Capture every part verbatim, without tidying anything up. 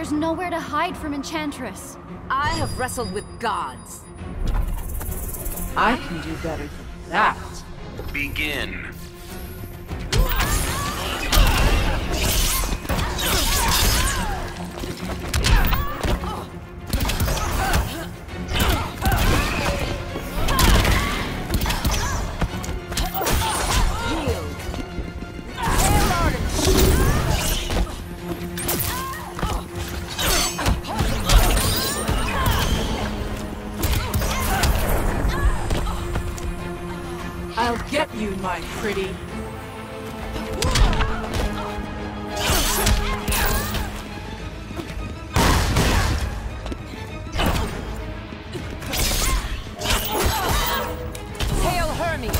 There's nowhere to hide from Enchantress. I have wrestled with gods. I can do better than that. Begin. I'll get you, my pretty. Hail Hermes!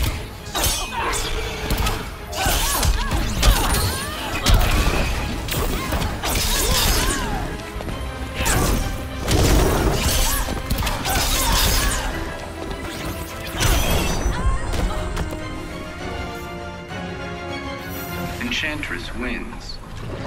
Enchantress wins.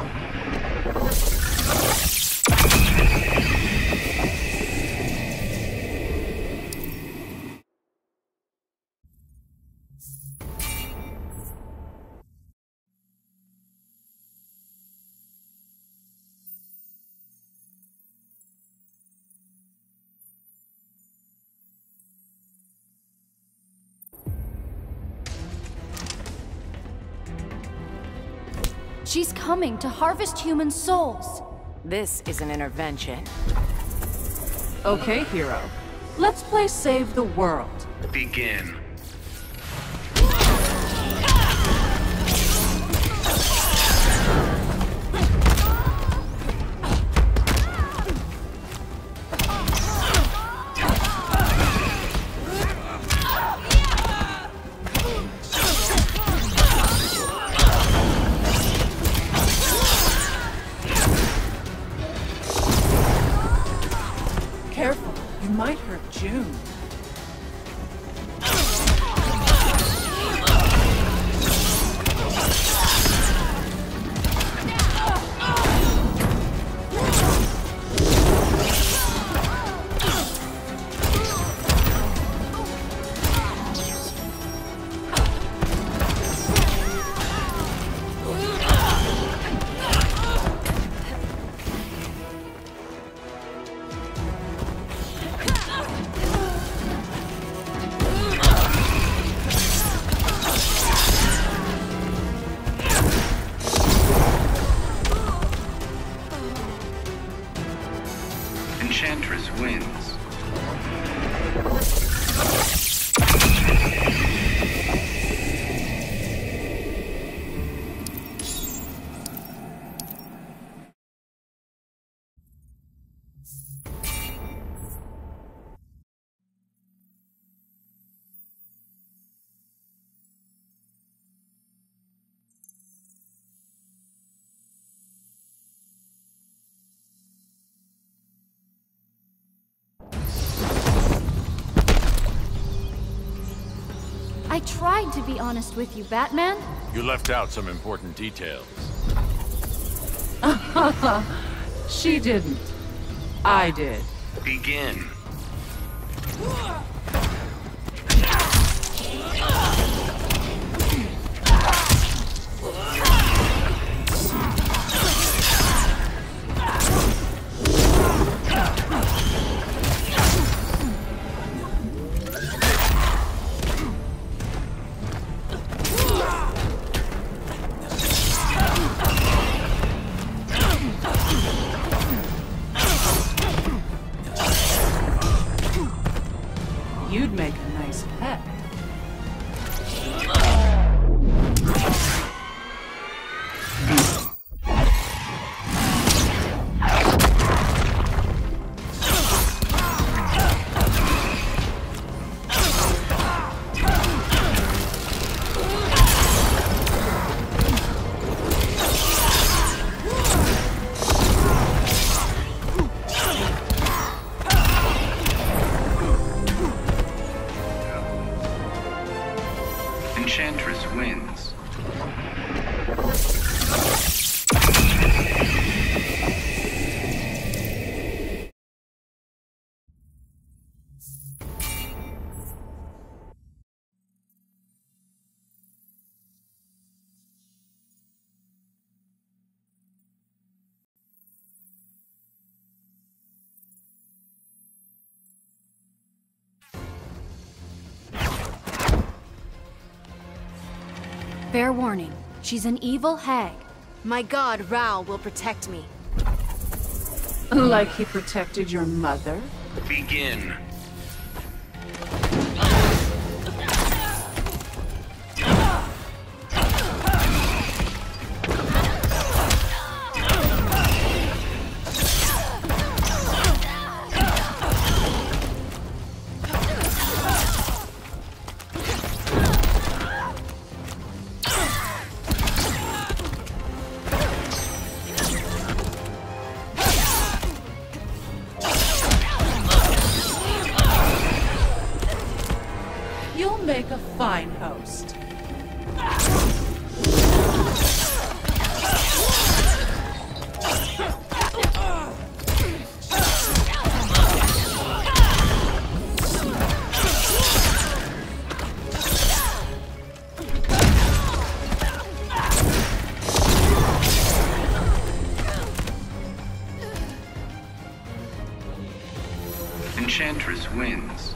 She's coming to harvest human souls. This is an intervention. Okay, hero. Let's play Save the World. Begin. Careful, you might hurt June. Enchantress wins. I tried to be honest with you, Batman. You left out some important details. She didn't. I did. Begin. You'd make a nice pet. Enchantress wins. Fair warning, she's an evil hag. My god, Rao, will protect me. Like he protected your mother? Begin. You'll make a fine host. Enchantress wins.